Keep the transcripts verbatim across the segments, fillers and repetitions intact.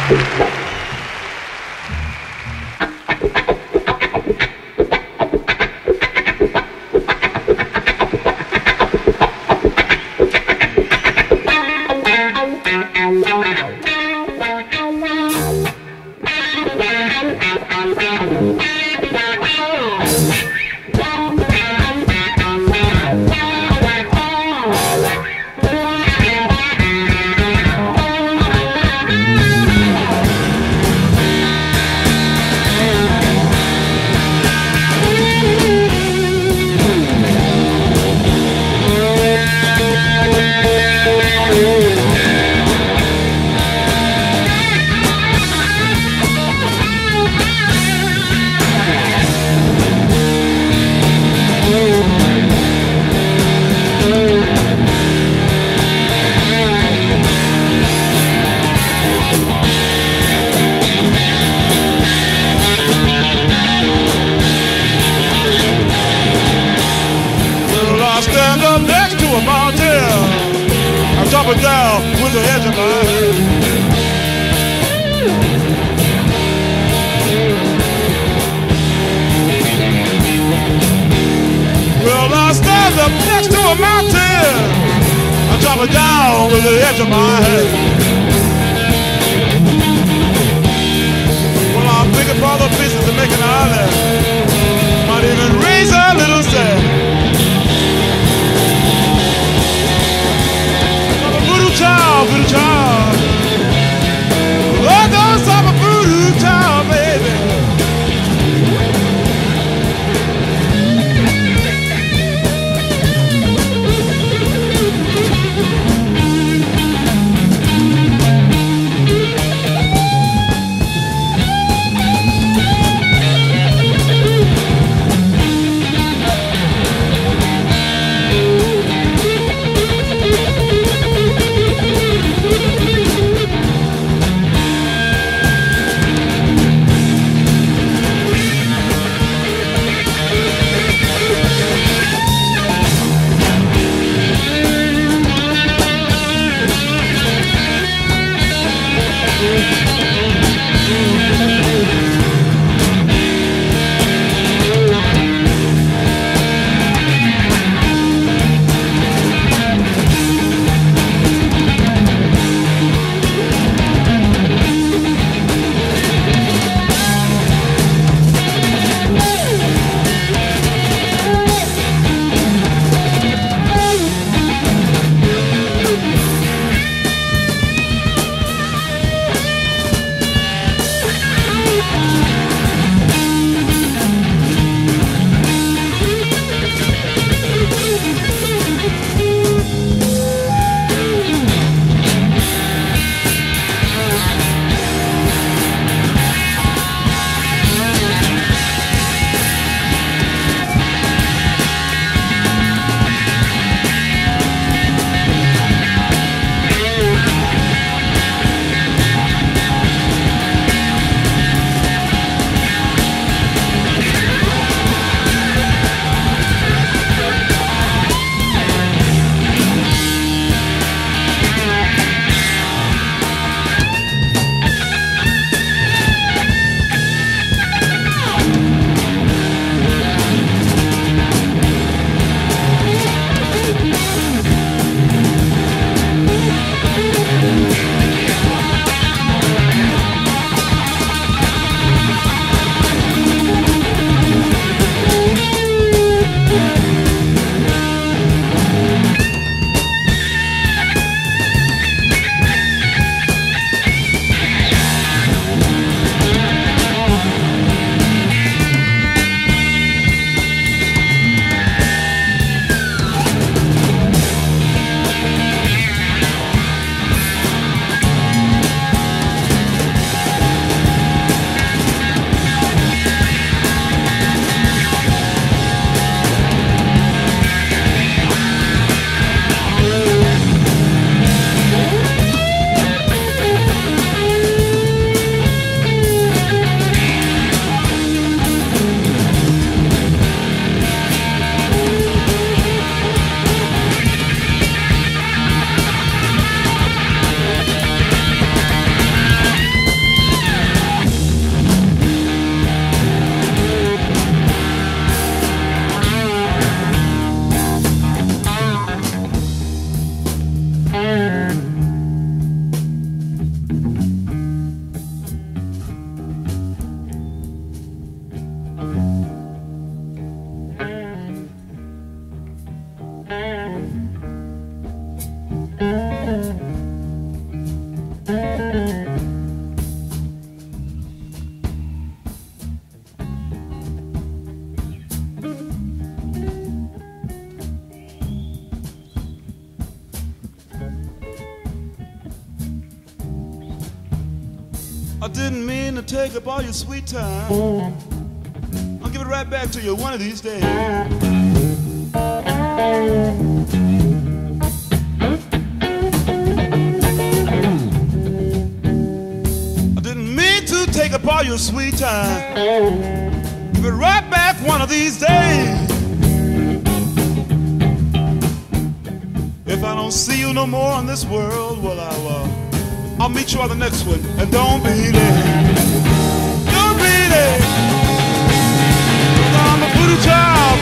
Down with the edge of my head. Well, I stand up next to a mountain. I drop it down with the edge of my head. Well, I'm picking for the pieces and making an island. Might even raise a little sand. Child, voodoo child. Oh, don't stop a voodoo child, baby. I didn't mean to take up all your sweet time. I'll give it right back to you one of these days. I didn't mean to take up all your sweet time. Give it right back one of these days. If I don't see you no more in this world, well, I'll, uh, I'll meet you on the next one. And don't be there. Don't be there. I'm a voodoo child.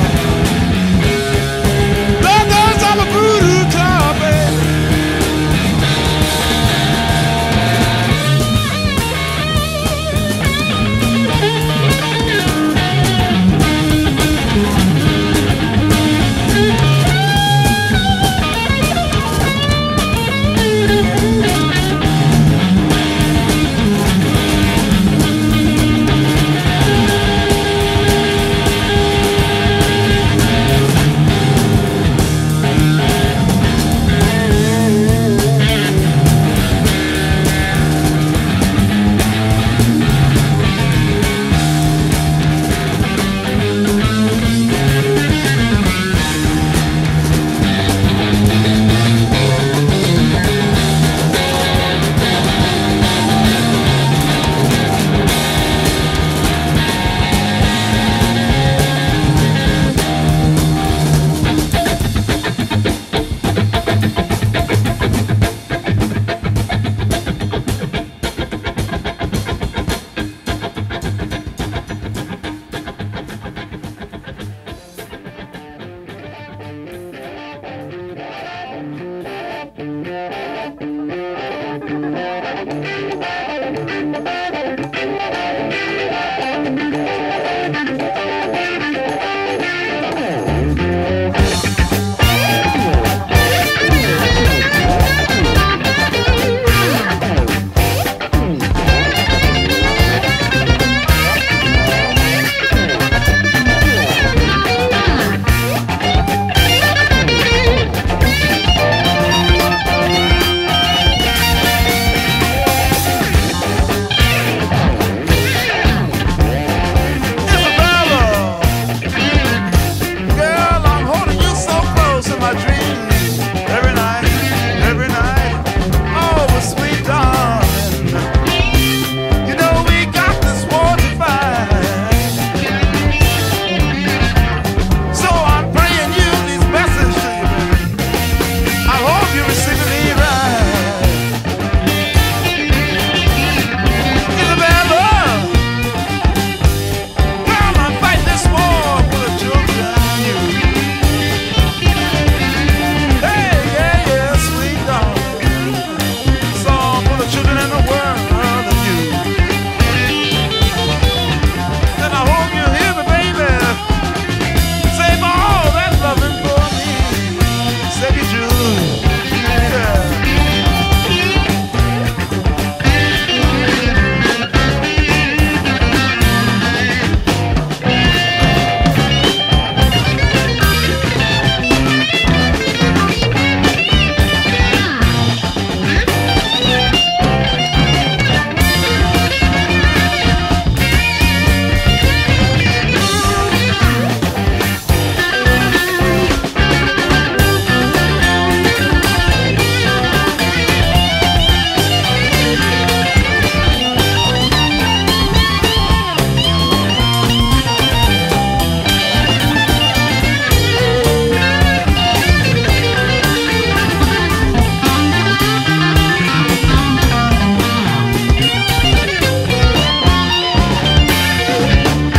Lord knows I'm a voodoo child, baby.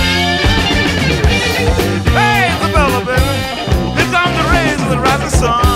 sun.